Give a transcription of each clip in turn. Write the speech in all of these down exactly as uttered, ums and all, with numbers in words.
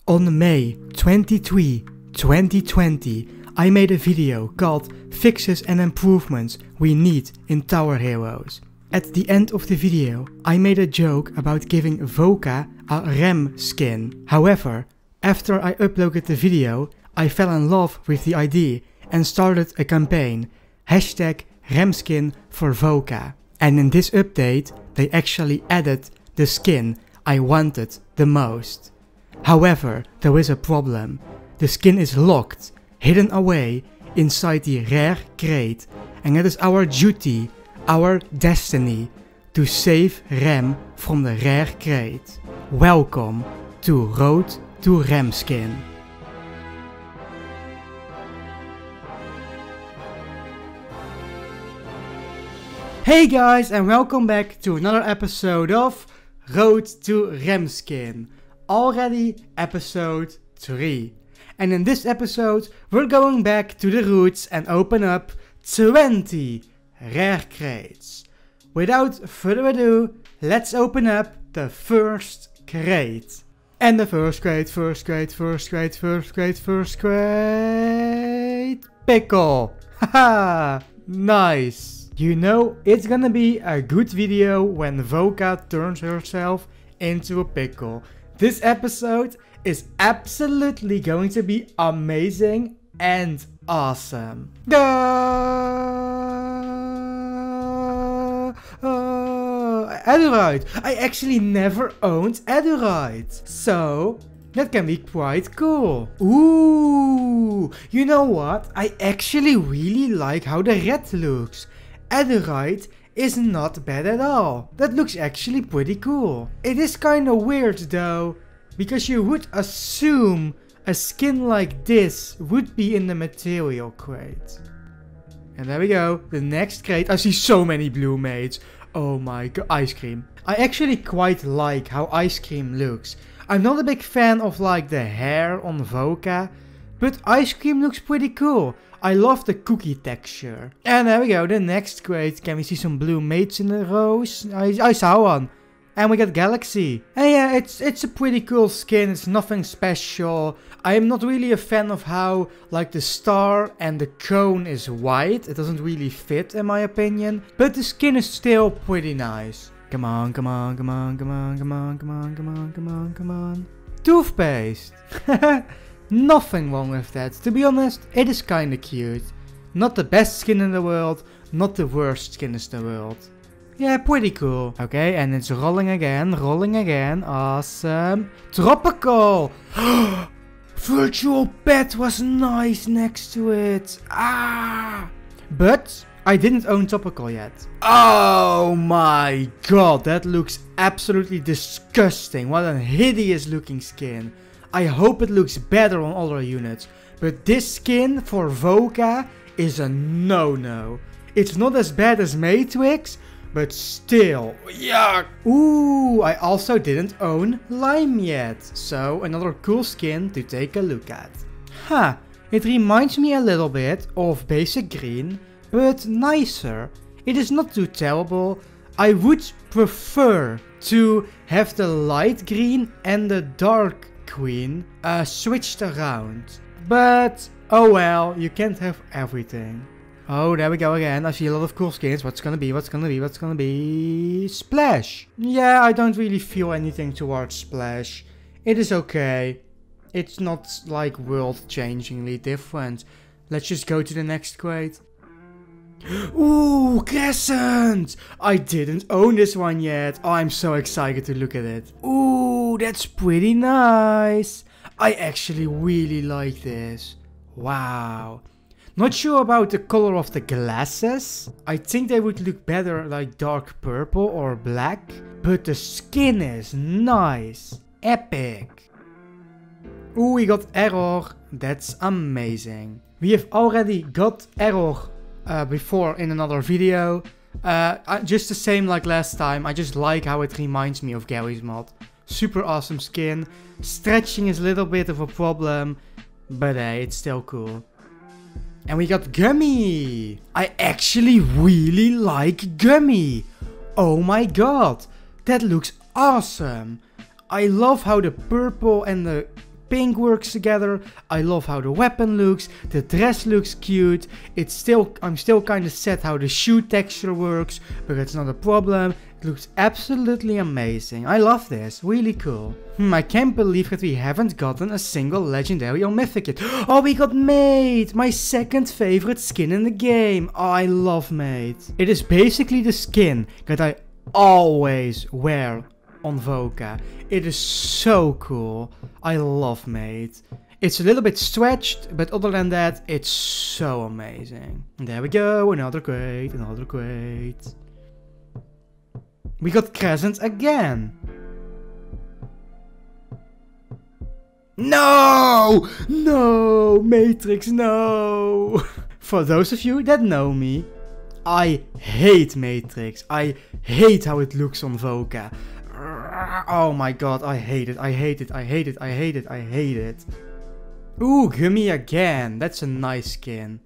On May twenty-third, twenty twenty, I made a video called Fixes and Improvements We Need in Tower Heroes. At the end of the video, I made a joke about giving Voka a Rem skin. However, after I uploaded the video, I fell in love with the idea and started a campaign, hashtag Remskin for Voka. And in this update, they actually added the skin I wanted the most. However, there is a problem. The skin is locked, hidden away inside the rare crate, and it is our duty, our destiny, to save Rem from the rare crate. Welcome to Road to Remskin. Hey guys, and welcome back to another episode of Road to Remskin. Already episode three. And in this episode we're going back to the roots and open up twenty rare crates. Without further ado, let's open up the first crate. And the first crate, first crate, first crate, first crate, first crate... Pickle! Haha! Nice! You know, it's gonna be a good video when Voka turns herself into a pickle. This episode is absolutely going to be amazing and awesome. Uh, uh, Adurite! I actually never owned Adurite, so that can be quite cool. Ooh, you know what? I actually really like how the red looks. Adurite is not bad at all. That looks actually pretty cool. It is kinda weird though, because you would assume a skin like this would be in the material crate. And there we go, the next crate. I see so many blue mates. Oh my god, Ice Cream. I actually quite like how Ice Cream looks. I'm not a big fan of like the hair on Voka, but Ice Cream looks pretty cool. I love the cookie texture. And there we go, the next crate. Can we see some blue mates in the rows? I, I saw one. And we got Galaxy. And yeah, it's it's a pretty cool skin. It's nothing special. I am not really a fan of how like the star and the cone is white. It doesn't really fit in my opinion. But the skin is still pretty nice. Come on, come on, come on, come on, come on, come on, come on, come on, come on. Toothpaste. Nothing wrong with that. To be honest, it is kinda cute. Not the best skin in the world, not the worst skin in the world. Yeah, pretty cool. Okay, and it's rolling again, rolling again. Awesome. Tropical! Virtual Pet was nice next to it. Ah! But I didn't own Tropical yet. Oh my god, that looks absolutely disgusting. What a hideous looking skin. I hope it looks better on other units, but this skin for Voka is a no-no. It's not as bad as Matrix, but still, yuck! Ooh, I also didn't own Lime yet, so another cool skin to take a look at. Huh, it reminds me a little bit of Basic Green, but nicer. It is not too terrible. I would prefer to have the light green and the dark Queen uh, switched around, but oh well, you can't have everything. Oh, there we go again. I see a lot of cool skins. What's gonna be, what's gonna be, what's gonna be? Splash! Yeah, I don't really feel anything towards Splash. It is okay. It's not like world-changingly different. Let's just go to the next crate. Ooh, Crescent! I didn't own this one yet. Oh, I'm so excited to look at it. Ooh, that's pretty nice. I actually really like this. Wow. Not sure about the color of the glasses. I think they would look better like dark purple or black. But the skin is nice. Epic. Ooh, we got Error. That's amazing. We have already got Error Uh, before in another video. Uh, uh, just the same like last time. I just like how it reminds me of Garry's Mod. Super awesome skin. Stretching is a little bit of a problem, but hey, it's still cool. And we got Gummy. I actually really like Gummy. Oh my god, that looks awesome. I love how the purple and the pink works together. I love how the weapon looks. The dress looks cute. It's still, I'm still kind of sad how the shoe texture works, but it's not a problem. It looks absolutely amazing. I love this. Really cool. Hmm, I can't believe that we haven't gotten a single legendary or mythic yet. Oh, we got Maid! My second favorite skin in the game. Oh, I love Maid. It is basically the skin that I always wear on Voka. It is so cool. I love Maid. It's a little bit stretched, but other than that, it's so amazing. And there we go, another crate, another crate. We got Crescent again. No! No! Matrix, no! For those of you that know me, I hate Matrix. I hate how it looks on Voka. Oh my god, I hate it, I hate it, I hate it, I hate it, I hate it. Ooh, Gummy again. That's a nice skin.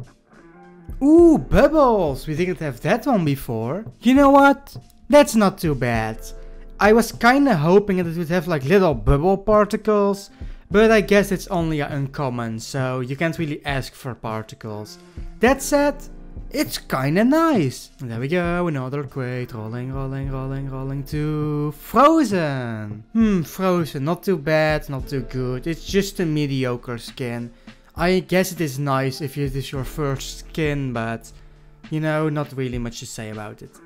Ooh, Bubbles. We didn't have that one before. You know what? That's not too bad. I was kinda hoping that it would have like little bubble particles, but I guess it's only uncommon, so you can't really ask for particles. That said, it's kinda nice. And there we go, another crate. Rolling, rolling, rolling, rolling to Frozen. Hmm, Frozen. Not too bad, not too good. It's just a mediocre skin. I guess it is nice if it is your first skin, but you know, not really much to say about it.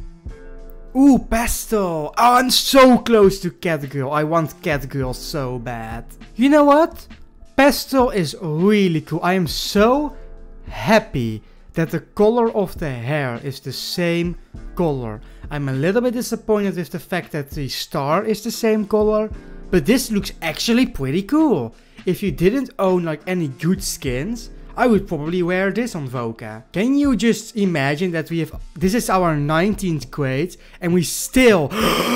Ooh, Pastel! Oh, I'm so close to Catgirl. I want Catgirl so bad. You know what? Pastel is really cool. I am so happy that the color of the hair is the same color. I'm a little bit disappointed with the fact that the star is the same color, but this looks actually pretty cool. If you didn't own like any good skins, I would probably wear this on Voka. Can you just imagine that we have, this is our nineteenth crate and we still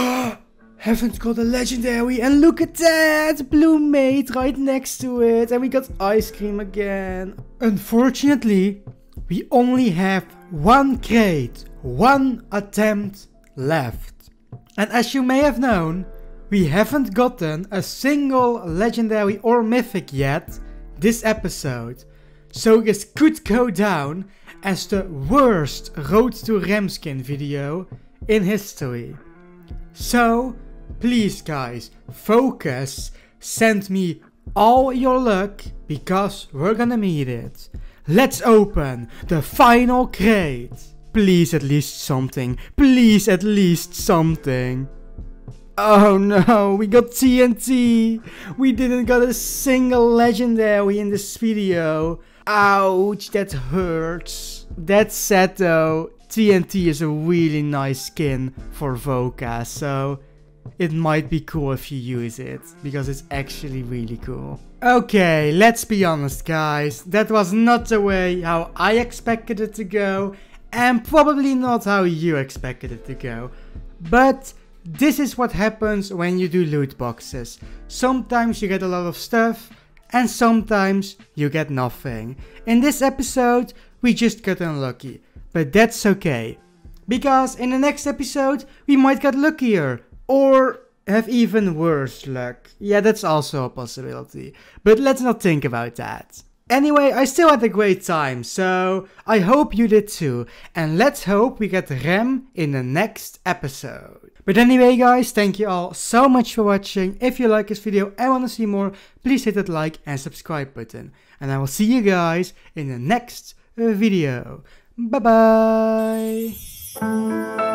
haven't got a legendary, and look at that, Blue Maid right next to it, and we got Ice Cream again. Unfortunately, we only have one crate, one attempt left. And as you may have known, we haven't gotten a single legendary or mythic yet this episode. So this could go down as the worst Road to Ramskin video in history. So, please guys, focus, send me all your luck, because we're gonna need it. Let's open the final crate. Please at least something, please at least something. Oh no, we got T N T. We didn't got a single legendary in this video. Ouch, that hurts. That's sad though. T N T is a really nice skin for Voka, so it might be cool if you use it, because it's actually really cool. Okay, let's be honest guys, that was not the way how I expected it to go, and probably not how you expected it to go. But this is what happens when you do loot boxes. Sometimes you get a lot of stuff, and sometimes you get nothing. In this episode, we just got unlucky, but that's okay. Because in the next episode, we might get luckier, or have even worse luck. Yeah, that's also a possibility, but let's not think about that. Anyway, I still had a great time, so I hope you did too. And let's hope we get Rem in the next episode. But anyway guys, thank you all so much for watching. If you like this video and want to see more, please hit that like and subscribe button. And I will see you guys in the next video. Bye bye!